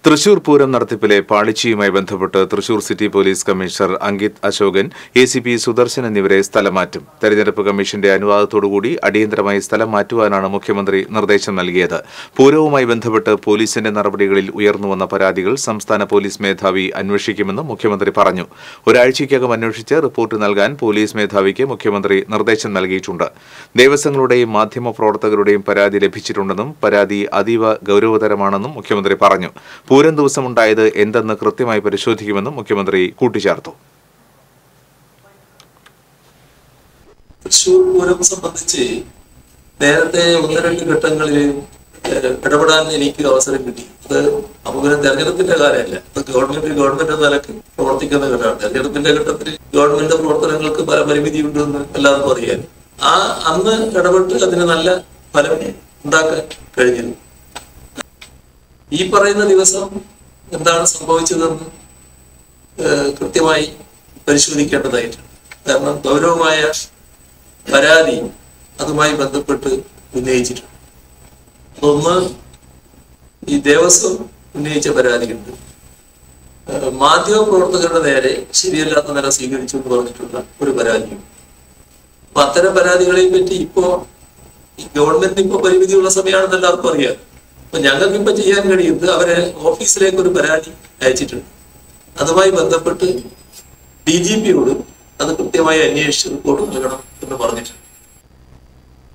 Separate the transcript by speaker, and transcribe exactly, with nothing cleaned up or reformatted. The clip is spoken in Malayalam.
Speaker 1: തൃശൂർ പൂരം നടത്തിപ്പിലെ പാളിച്ചയുമായി ബന്ധപ്പെട്ട് Thrissur city police commissioner Ankit Ashokan, A C P Sudarshan എന്നിവരെ സ്ഥലം മാറ്റും. തെരഞ്ഞെടുപ്പ് കമ്മീഷന്റെ അനുവാദത്തോടുകൂടി അടിയന്തരമായി സ്ഥലം മാറ്റുവാനാണ് മുഖ്യമന്ത്രി നിർദ്ദേശം നൽകിയത്. പൂരവുമായി ബന്ധപ്പെട്ട് പോലീസിന്റെ നടപടികളിൽ ഉയർന്നുവന്ന പരാതികൾ സംസ്ഥാന പോലീസ് മേധാവി അന്വേഷിക്കുമെന്ന് മുഖ്യമന്ത്രി പറഞ്ഞു. ഒരാഴ്ചയ്ക്കകം അന്വേഷിച്ച് റിപ്പോർട്ട് നൽകാൻ പോലീസ് മേധാവിക്ക് മുഖ്യമന്ത്രി നിർദ്ദേശം നൽകിയിട്ടുണ്ട്. ദേവസ്വങ്ങളുടെയും മാധ്യമപ്രവർത്തകരുടെയും പരാതി ലഭിച്ചിട്ടുണ്ടെന്നും പരാതി അതീവ ഗൌരവതരമാണെന്നും മുഖ്യമന്ത്രി പറഞ്ഞു. പൂരം ദിവസമുണ്ടായത് എന്തെന്ന് കൃത്യമായി പരിശോധിക്കുമെന്നും മുഖ്യമന്ത്രി കൂട്ടിച്ചേർത്തു.
Speaker 2: തൃശൂർ പൂരം സംബന്ധിച്ച് നേരത്തെ ഒന്ന് രണ്ട് ഘട്ടങ്ങളിൽ ഇടപെടാൻ എനിക്ക് അവസരം കിട്ടി. അത് നമുക്ക് തെരഞ്ഞെടുപ്പിന്റെ കാര്യമല്ല, അത് ഗവൺമെന്റ് ഗവൺമെന്റ് നിലക്ക് പ്രവർത്തിക്കുന്ന ഘട്ടമാണ്. തെരഞ്ഞെടുപ്പിന്റെ ഘട്ടത്തിൽ ഗവൺമെന്റ് പ്രവർത്തനങ്ങൾക്ക് പല പരിമിതി ഉണ്ടെന്ന് എല്ലാവർക്കും അറിയാൻ. ആ അന്ന് ഇടപെട്ട് അതിന് നല്ല ഫലം ഉണ്ടാക്കാൻ കഴിഞ്ഞിരുന്നു. ഈ പറയുന്ന ദിവസം എന്താണ് സംഭവിച്ചതെന്ന് കൃത്യമായി പരിശോധിക്കേണ്ടതായിട്ടുണ്ട്. കാരണം ഗൗരവമായ പരാതി അതുമായി ബന്ധപ്പെട്ട് ഉന്നയിച്ചിട്ടുണ്ട്. അതൊന്ന് ഈ ദേവസ്വം ഉന്നയിച്ച പരാതിയുണ്ട്. മാധ്യമ പ്രവർത്തകരുടെ നേരെ ശരിയല്ലാത്ത നില സ്വീകരിച്ചു എന്ന് പറഞ്ഞിട്ടുള്ള ഒരു പരാതിയും. അപ്പൊ അത്തരം പരാതികളെ പറ്റി ഇപ്പോ ഗവൺമെന്റിന് ഇപ്പൊ പരിമിതിയുള്ള സമയമാണെന്ന് എല്ലാവർക്കും അറിയാം. അപ്പൊ ഞങ്ങൾക്ക് ഇപ്പൊ ചെയ്യാൻ കഴിയുന്നത് അവരെ ഓഫീസിലേക്ക് ഒരു പരാതി അയച്ചിട്ടുണ്ട്. അതുമായി ബന്ധപ്പെട്ട് ഡി ജി പിയോട് അത് കൃത്യമായി അന്വേഷിച്ച് റിപ്പോർട്ട് നൽകണം എന്ന് പറഞ്ഞിട്ടുണ്ട്.